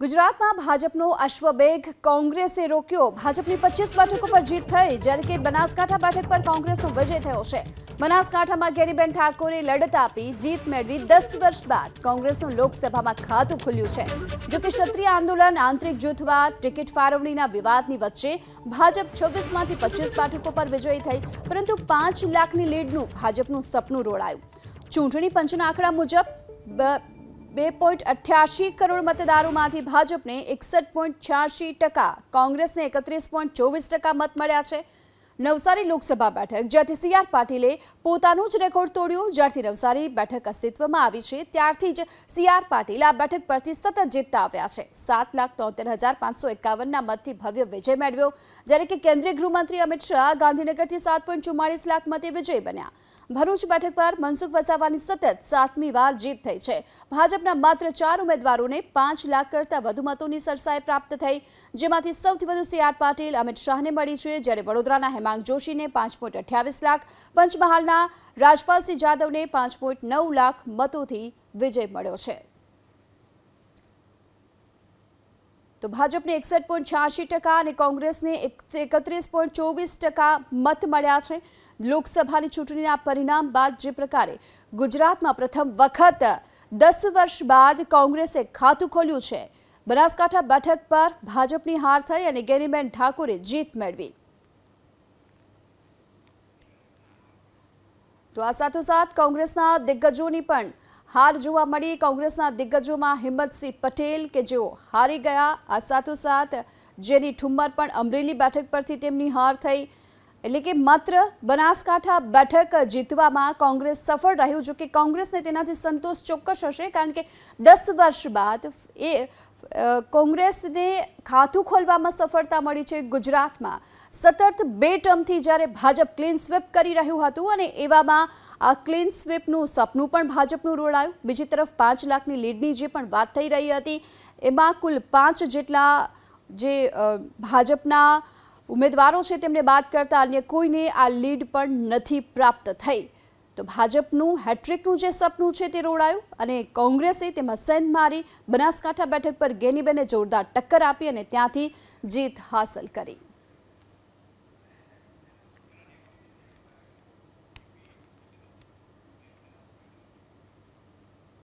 ગુજરાતમાં ભાજપનો અશ્વમેઘ કોંગ્રેસે રોક્યો। ભાજપની 25 બેઠકો પર જીત થઈ, જ્યારે કે બનાસકાંઠા બેઠક પર કોંગ્રેસનો વિજય થયો છે। બનાસકાંઠામાં ગેનીબેન ઠાકોરે લડત આપી જીત મેળવી 10 વર્ષ બાદ કોંગ્રેસનું લોકસભામાં ખાતું ખુલ્યું છે। જો કે ક્ષત્રિય આંદોલન, આંતરિક જૂથવાદ, ટિકિટ ફાળવણીના વિવાદની વચ્ચે ભાજપ 26માંથી 25 બેઠકો પર વિજયી થઈ, પરંતુ 5 લાખની લીડનું ભાજપનું સપનું રોડાયું। ચૂંટણી પંચના આંકડા મુજબ 2.88 કરોડ મતદારોમાંથી ભાજપને 61.86%, કોંગ્રેસને 31.24% મત મળ્યા છે। નવસારી લોકસભા બેઠક, જ્યાંથી સી.આર. પાટીલે પોતાનો જ રેકોર્ડ તોડ્યો। જ્યારથી નવસારી બેઠક અસ્તિત્વમાં આવી છે, ત્યારથી જ સી.આર. પાટીલ આ બેઠક પરથી સતત જીતતા આવ્યા છે। 7,73,551ના મતથી ભવ્ય વિજય મેળવ્યો, જ્યારે કે કેન્દ્રીય ગૃહમંત્રી અમિત શાહ ગાંધીનગરથી 7.44 લાખ મતે વિજય બન્યા। ભરૂચ બેઠક પર મનસુખ વસાવાની સતત 7મી વાર જીત થઈ છે। ભાજપના માત્ર 4 ઉમેદવારોને 5 લાખ કરતાં વધુ મતોની સરસાઈ પ્રાપ્ત થઈ, જેમાંથી સૌથી વધુ સી.આર. પાટીલ, અમિત શાહને મળી છે, જ્યારે વડોદરાના હેમાંગ જોશીને 5.28 લાખ, પંચમહાલના રાજપાલસિંહ જાદવને 5.9 લાખ મતોથી વિજય મળ્યો છે। તો ભાજપને 61.86% અને કોંગ્રેસને 31.24% મત મળ્યા છે। લોકસભાની ચૂંટણીના પરિણામ બાદ જે પ્રકારે ગુજરાતમાં પ્રથમ વખત 10 વર્ષ બાદ કોંગ્રેસે ખાતું ખોલ્યું છે, બનાસકાંઠા બેઠક પર ભાજપની હાર થઈ અને ગેનીબેન ઠાકોરે જીત મેળવી। તો આ સાથોસાથ કોંગ્રેસના દિગ્ગજોની પણ હાર જોવા મળી। કોંગ્રેસના દિગ્ગજોમાં હિંમતસિંહ પટેલ કે જેઓ હારી ગયા, આ સાથોસાથ જેની ઠુમ્મર પણ અમરેલી બેઠક પરથી તેમની હાર થઈ। એટલે કે માત્ર બનાસકાંઠા બેઠક જીતવામાં કોંગ્રેસ સફળ રહ્યું। જો કે કોંગ્રેસને તેનાથી સંતોષ ચોક્કસ હશે, કારણ કે 10 વર્ષ બાદ કોંગ્રેસને ખાતું ખોલવામાં સફળતા મળી છે। ગુજરાતમાં સતત 2 ટર્મથી જ્યારે ભાજપ ક્લીન સ્વીપ કરી રહ્યું હતું, અને એવામાં આ ક્લીન સ્વીપનું સપનું પણ ભાજપનું રોડાયું। બીજી તરફ 5 લાખની લીડની જે પણ વાત થઈ રહી હતી, એમાં કુલ 5 જેટલા જે ભાજપના ઉમેદવારો છે તેમને બાદ કરતા અન્ય કોઈને આ લીડ પણ નથી પ્રાપ્ત થઈ। તો ભાજપનું હેટ્રિકનું જે સપનું છે તે રોડાયું, અને કોંગ્રેસે તેમાં સેંધ મારી બનાસકાંઠા બેઠક પર ગેનીબેને જોરદાર ટક્કર આપી અને ત્યાંથી જીત હાંસલ કરી।